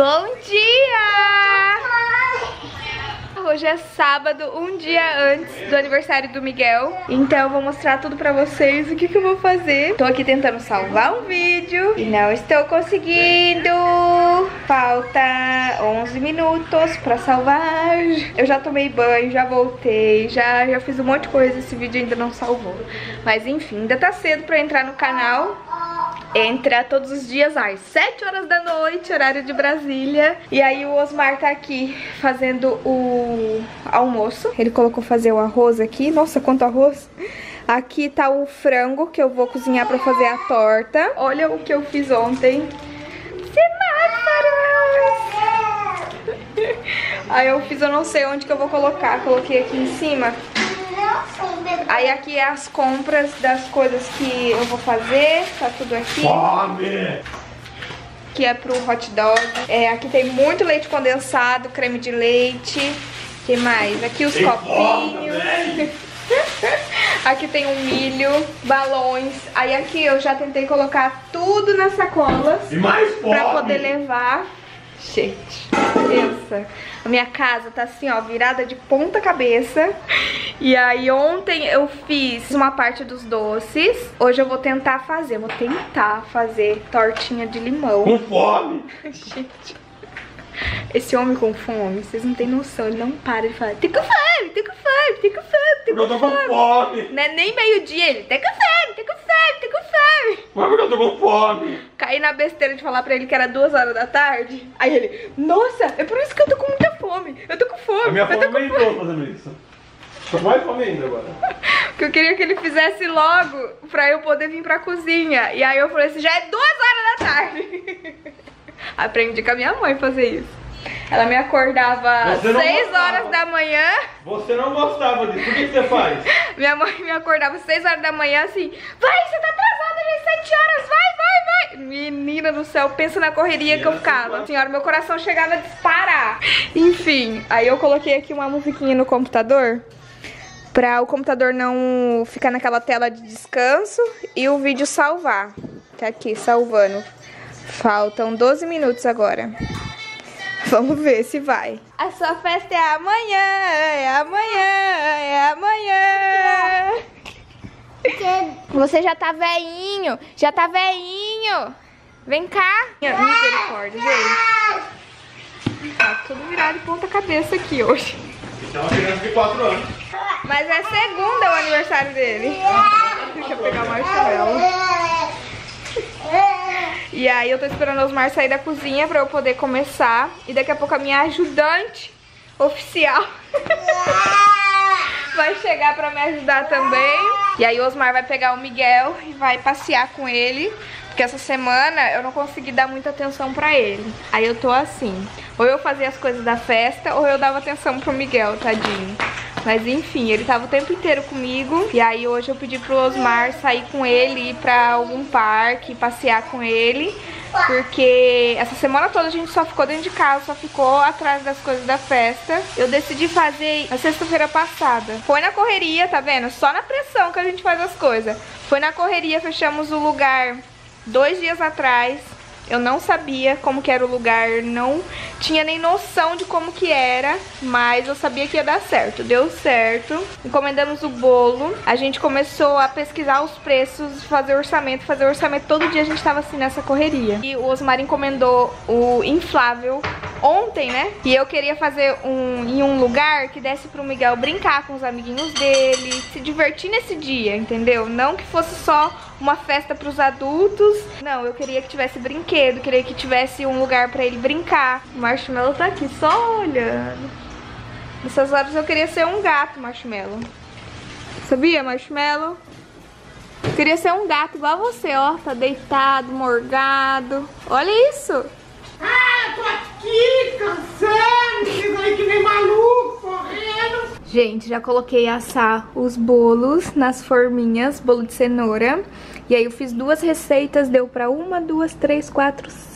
Bom dia! Hoje é sábado, um dia antes do aniversário do Miguel. Então eu vou mostrar tudo pra vocês o que eu vou fazer. Tô aqui tentando salvar um vídeo e não estou conseguindo. Falta 11 minutos pra salvar. Eu já tomei banho, já voltei, já fiz um monte de coisa. Esse vídeo ainda não salvou. Mas enfim, ainda tá cedo pra entrar no canal. Entra todos os dias às 7 horas da noite, horário de Brasília. E aí o Osmar tá aqui fazendo o almoço. Ele colocou fazer o arroz aqui. Nossa, quanto arroz! Aqui tá o frango que eu vou cozinhar pra fazer a torta. Olha o que eu fiz ontem. Semáforos! Aí eu fiz, eu não sei onde que eu vou colocar. Coloquei aqui em cima. Aí aqui é as compras das coisas que eu vou fazer. Tá tudo aqui. Fome! Que é pro hot dog. Aqui tem muito leite condensado, creme de leite. O que mais? Aqui os copinhos. Aqui tem um milho, balões. Aí aqui eu já tentei colocar tudo nas sacolas. E mais fome! Pra poder levar. Gente, pensa. A minha casa tá assim, ó, virada de ponta cabeça. E aí ontem eu fiz uma parte dos doces. Hoje eu vou tentar fazer tortinha de limão. Com fome! Gente, esse homem com fome, vocês não têm noção. Ele não para de falar, tô com fome, tô com fome, tô com fome, tô com fome. Eu tô com fome. Não é nem meio-dia, ele, tô com fome, tô com fome, tô com fome. Mas porque eu tô com fome. Caí na besteira de falar pra ele que era 2 horas da tarde. Aí ele, nossa, é por isso que eu tô com muita fome. Eu tô com fome. A minha fome aumentou fazendo isso. Tô com mais fome ainda agora. Porque eu queria que ele fizesse logo pra eu poder vir pra cozinha. E aí eu falei assim, já é 2 horas da tarde. Aprendi com a minha mãe fazer isso. Ela me acordava 6 horas da manhã. Você não gostava disso, o que você faz? Minha mãe me acordava 6 horas da manhã assim, vai, você tá atrasada já 7 horas, vai. Menina do céu, pensa na correria que eu ficava. Senhora, meu coração chegava a disparar. Enfim, aí eu coloquei aqui uma musiquinha no computador pra o computador não ficar naquela tela de descanso e o vídeo salvar. Tá aqui, salvando. Faltam 12 minutos agora. Vamos ver se vai. A sua festa é amanhã, é amanhã, é amanhã. Você já tá velhinho, já tá velhinho. Vem cá. Misericórdia, gente. Tá tudo virado de ponta cabeça aqui hoje. É uma criança de 4 anos. Mas é segunda o aniversário dele. Deixa eu pegar o marshmallow. E aí eu tô esperando o Osmar sair da cozinha pra eu poder começar. E daqui a pouco a minha ajudante oficial vai chegar pra me ajudar também. E aí o Osmar vai pegar o Miguel e vai passear com ele. Porque essa semana eu não consegui dar muita atenção pra ele. Aí eu tô assim, ou eu fazia as coisas da festa, ou eu dava atenção pro Miguel, tadinho. Mas enfim, ele tava o tempo inteiro comigo. E aí hoje eu pedi pro Osmar sair com ele, ir pra algum parque, passear com ele. Porque essa semana toda a gente só ficou dentro de casa, só ficou atrás das coisas da festa. Eu decidi fazer na sexta-feira passada. Foi na correria, tá vendo? Só na pressão que a gente faz as coisas. Foi na correria, fechamos o lugar 2 dias atrás. Eu não sabia como que era o lugar, não tinha nem noção de como que era, mas eu sabia que ia dar certo. Deu certo, encomendamos o bolo, a gente começou a pesquisar os preços, fazer orçamento todo dia a gente tava assim nessa correria. E o Osmar encomendou o inflável ontem, né? E eu queria fazer em um lugar que desse pro Miguel brincar com os amiguinhos dele, se divertir nesse dia, entendeu? Não que fosse só uma festa pros adultos, não, eu queria que tivesse brinquedo, queria que tivesse um lugar pra ele brincar. O Marshmallow tá aqui só olhando. Nessas horas eu queria ser um gato, Marshmallow. Sabia, Marshmallow? Eu queria ser um gato igual você, ó, tá deitado, morgado. Olha isso! Ah, tô aqui, cansando, aí que nem maluco, correndo. Gente, já coloquei assar os bolos nas forminhas, bolo de cenoura. E aí eu fiz 2 receitas, deu pra 1, 2, 3, 4,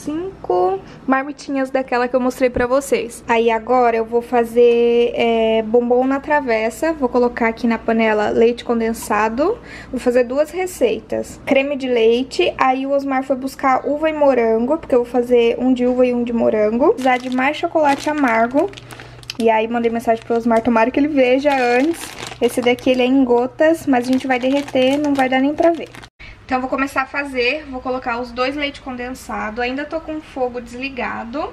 5 marmitinhas daquela que eu mostrei pra vocês. Aí agora eu vou fazer bombom na travessa. Vou colocar aqui na panela leite condensado. Vou fazer 2 receitas. Creme de leite. Aí o Osmar foi buscar uva e morango, porque eu vou fazer um de uva e um de morango. Vou precisar de mais chocolate amargo. E aí mandei mensagem pro Osmar, tomara que ele veja antes. Esse daqui ele é em gotas, mas a gente vai derreter, não vai dar nem pra ver. Então eu vou começar a fazer, vou colocar os 2 leite condensado. Ainda tô com o fogo desligado.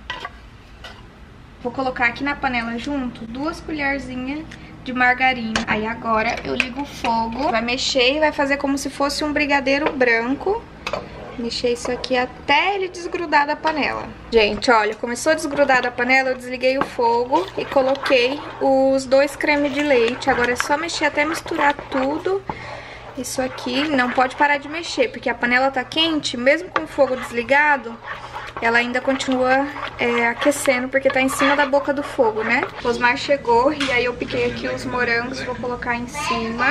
Vou colocar aqui na panela junto 2 colherzinhas de margarina. Aí agora eu ligo o fogo, vai mexer e vai fazer como se fosse um brigadeiro branco. Mexer isso aqui até ele desgrudar da panela. Gente, olha, começou a desgrudar da panela, eu desliguei o fogo e coloquei os 2 cremes de leite. Agora é só mexer até misturar tudo. Isso aqui não pode parar de mexer, porque a panela tá quente, mesmo com o fogo desligado, ela ainda continua aquecendo, porque tá em cima da boca do fogo, né? O Osmar chegou e aí eu piquei aqui os morangos, vou colocar em cima.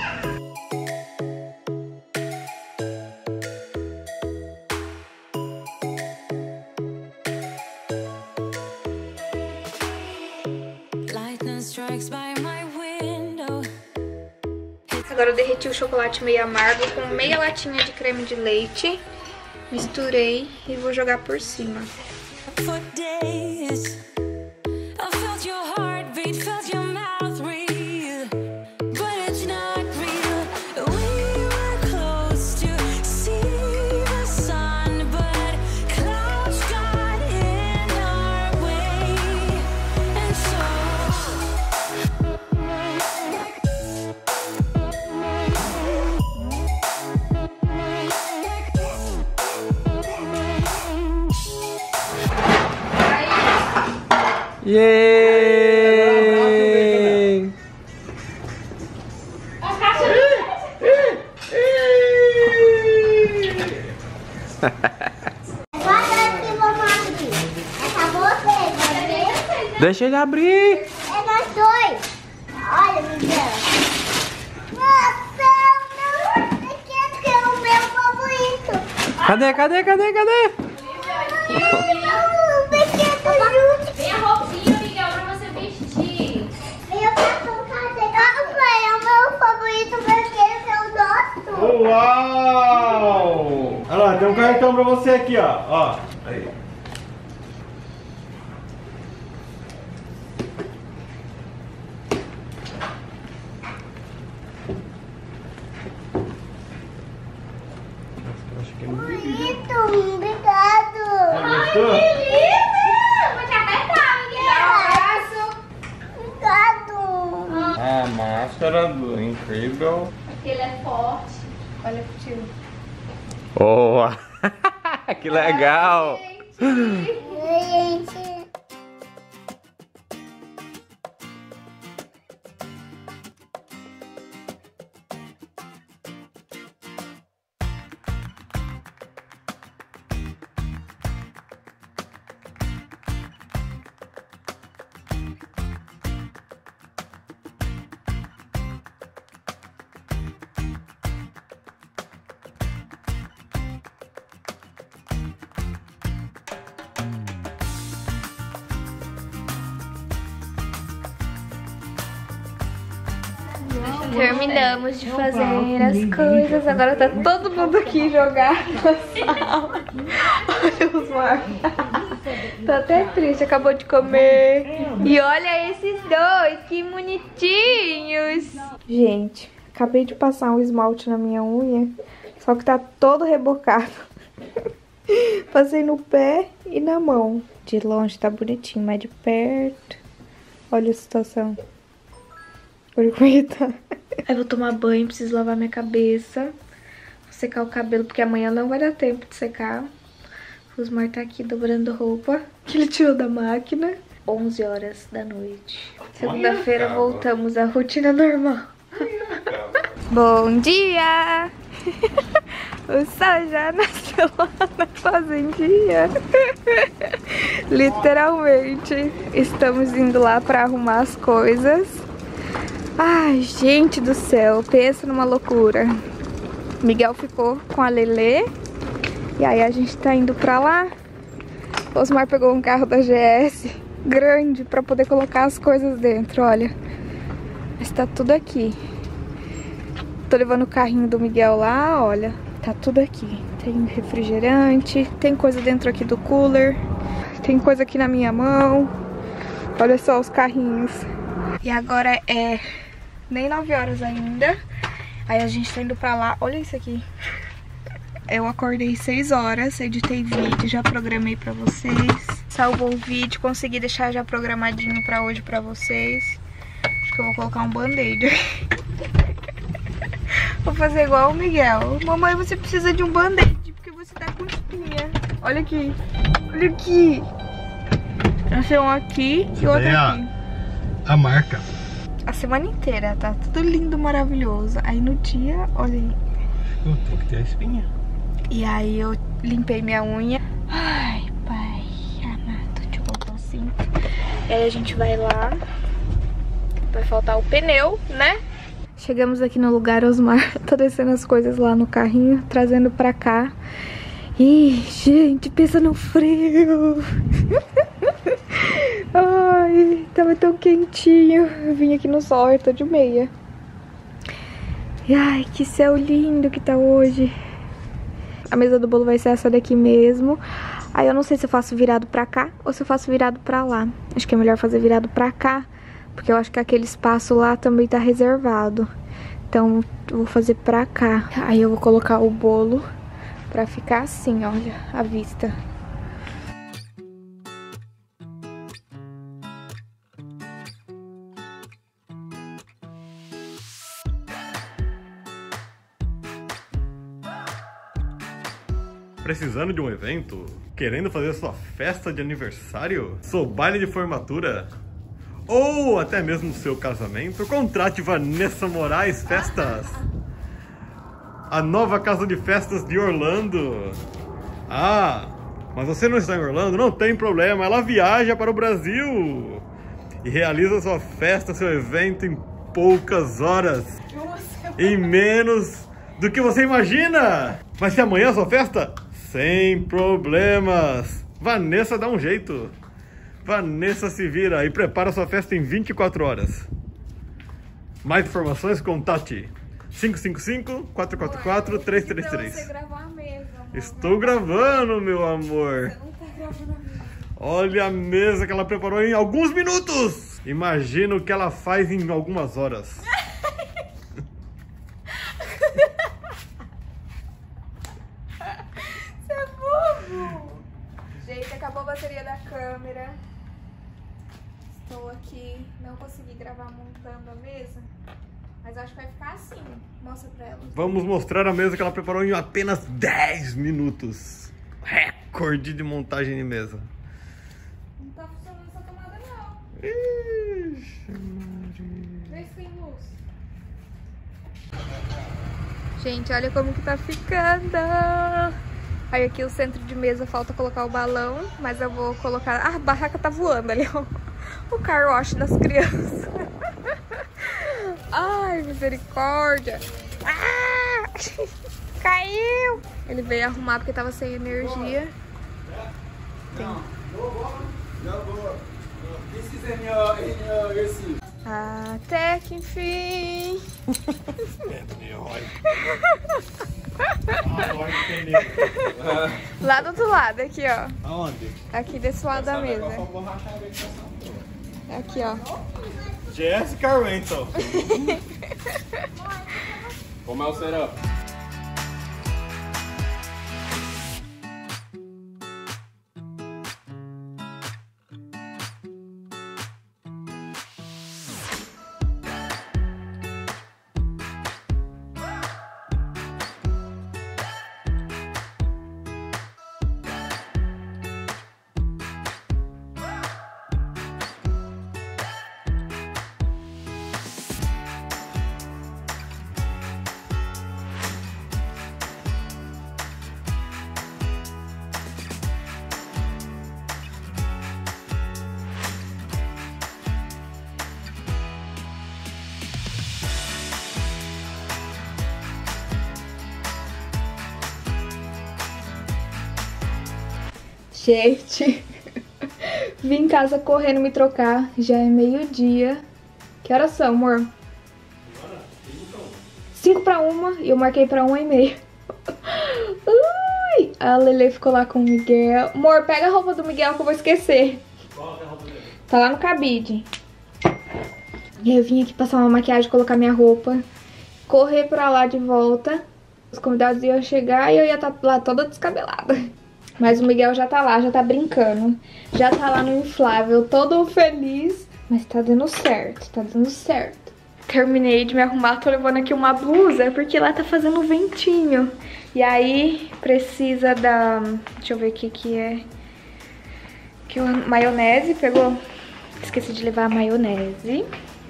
Agora eu derreti o chocolate meio amargo com meia latinha de creme de leite. Misturei e vou jogar por cima. Yay! Deixa ele abrir! É nós 2! Olha, Miguel! Esse é o meu favorito! Cadê? Vem a roupinha, Miguel, pra você vestir! Vem o cartão, cadê? É o meu favorito porque esse é o nosso! Uau! Olha lá, tem um cartão pra você aqui, ó. Aí. Bonito, obrigado! Gostou? Vou te apertar, Miguel! Dá um abraço! Obrigado! A máscara do Incrível. Porque ele é forte. Olha pro tio. Boa! Que legal! Gente! Terminamos de fazer as coisas. Agora tá todo mundo aqui jogado na sala. Olha os Marcos. Tá até triste, acabou de comer. E olha esses 2, que bonitinhos. Gente, acabei de passar um esmalte na minha unha, só que tá todo rebocado. Passei no pé e na mão. De longe tá bonitinho, mas de perto, olha a situação. Olha como ele tá. Aí vou tomar banho, preciso lavar minha cabeça. Vou secar o cabelo, porque amanhã não vai dar tempo de secar. O Osmar tá aqui dobrando roupa, que ele tirou da máquina. 11 horas da noite. Segunda-feira voltamos à rotina normal. Bom dia! O sol já nasceu lá na fazendinha. Literalmente. Estamos indo lá pra arrumar as coisas. Ai, gente do céu, pensa numa loucura. Miguel ficou com a Lelê E aí a gente tá indo pra lá. O Osmar pegou um carro da GS grande pra poder colocar as coisas dentro, olha. Está tudo aqui. Tô levando o carrinho do Miguel lá, olha. Tá tudo aqui. Tem refrigerante, tem coisa dentro aqui do cooler, tem coisa aqui na minha mão. Olha só os carrinhos. E agora é nem 9 horas ainda. Aí a gente tá indo pra lá. Olha isso aqui. Eu acordei 6 horas, editei vídeo, já programei pra vocês. Salvou o vídeo, consegui deixar já programadinho pra hoje pra vocês. Acho que eu vou colocar um band-aid. Vou fazer igual o Miguel. Mamãe, você precisa de um band-aid porque você tá com espinha. Olha aqui. Olha aqui. Nasceu um aqui e outro aqui. A marca. A semana inteira, tá tudo lindo, maravilhoso. Aí no dia, olha aí. Tem que ter a espinha. E aí eu limpei minha unha. Ai, pai amado, deixa eu colocar o cinto. E aí a gente vai lá. Vai faltar o pneu, né? Chegamos aqui no lugar, Osmar tá descendo as coisas lá no carrinho, trazendo pra cá. Ih, gente, pensa no frio. Ai, tava tão quentinho. Eu vim aqui no sol, eu tô de meia. E ai, que céu lindo que tá hoje. A mesa do bolo vai ser essa daqui mesmo. Aí eu não sei se eu faço virado pra cá ou se eu faço virado pra lá. Acho que é melhor fazer virado pra cá, porque eu acho que aquele espaço lá também tá reservado. Então eu vou fazer pra cá. Aí eu vou colocar o bolo pra ficar assim, olha, à vista. Precisando de um evento? Querendo fazer sua festa de aniversário? Seu baile de formatura? Ou até mesmo seu casamento? Contrate Vanessa Moraes Festas, a nova casa de festas de Orlando. Ah, mas você não está em Orlando? Não tem problema, ela viaja para o Brasil e realiza sua festa, seu evento em poucas horas, em menos do que você imagina. Mas se amanhã é sua festa, sem problemas, Vanessa dá um jeito. Vanessa se vira e prepara sua festa em 24 horas. Mais informações, contate 555-444-333. Você gravar mesmo. Estou gravando, meu amor. Você não tá gravando mesmo. Olha a mesa que ela preparou em alguns minutos. Imagina o que ela faz em algumas horas. Você é bobo. Gente, acabou a bateria da câmera. Estou aqui, não consegui gravar montando a mesa, mas acho que vai ficar assim. Mostra pra ela. Vamos mostrar a mesa que ela preparou em apenas 10 minutos. Recorde de montagem de mesa. Não tá funcionando essa tomada não. Ixi, Vê se tem luz. Gente, olha como que tá ficando. Aí aqui o centro de mesa falta colocar o balão, mas eu vou colocar... Ah, a barraca tá voando ali, ó. O car wash das crianças. Ai, misericórdia. Ah! Caiu! Ele veio arrumar porque tava sem energia. Até que enfim. Lá do outro lado, aqui ó. Aonde? Aqui desse lado da mesa. Aqui ó. Jessica Rental. Como é o setup? Gente, vim em casa correndo me trocar. Já é meio-dia. Que horas são, amor? 5 para 1 e eu marquei para 1h30. Ui, a Lele ficou lá com o Miguel. Amor, pega a roupa do Miguel que eu vou esquecer. Qual é a roupa dele? Tá lá no cabide. E eu vim aqui passar uma maquiagem, colocar minha roupa, correr pra lá de volta. Os convidados iam chegar e eu ia estar lá toda descabelada. Mas o Miguel já tá lá, já tá brincando. Já tá lá no inflável, todo feliz. Mas tá dando certo, tá dando certo. Terminei de me arrumar, tô levando aqui uma blusa, porque lá tá fazendo ventinho. E aí precisa da... deixa eu ver o que é. Maionese, pegou? Esqueci de levar a maionese.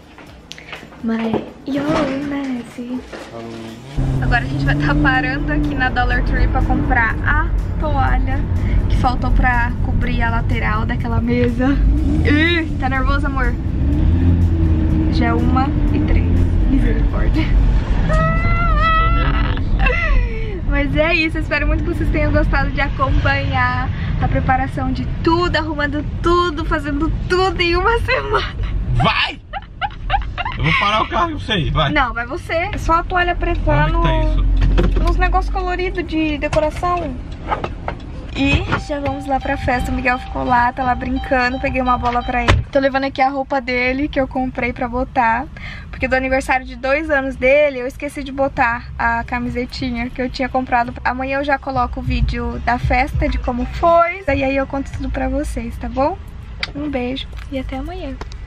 Maionese. Agora a gente vai estar parando aqui na Dollar Tree pra comprar a toalha que faltou pra cobrir a lateral daquela mesa. Tá nervoso, amor? Já é 1h03. Misericórdia. Mas é isso, eu espero muito que vocês tenham gostado de acompanhar a preparação de tudo, arrumando tudo, fazendo tudo em uma semana. Vai! Eu vou parar o carro, eu sei, vai. Não, vai você. É só a toalha preta lá nos negócios coloridos de decoração. E já vamos lá pra festa. O Miguel ficou lá, tá lá brincando. Peguei uma bola pra ele. Tô levando aqui a roupa dele, que eu comprei pra botar. Porque do aniversário de 2 anos dele, eu esqueci de botar a camisetinha que eu tinha comprado. Amanhã eu já coloco o vídeo da festa, de como foi. E aí eu conto tudo pra vocês, tá bom? Um beijo e até amanhã.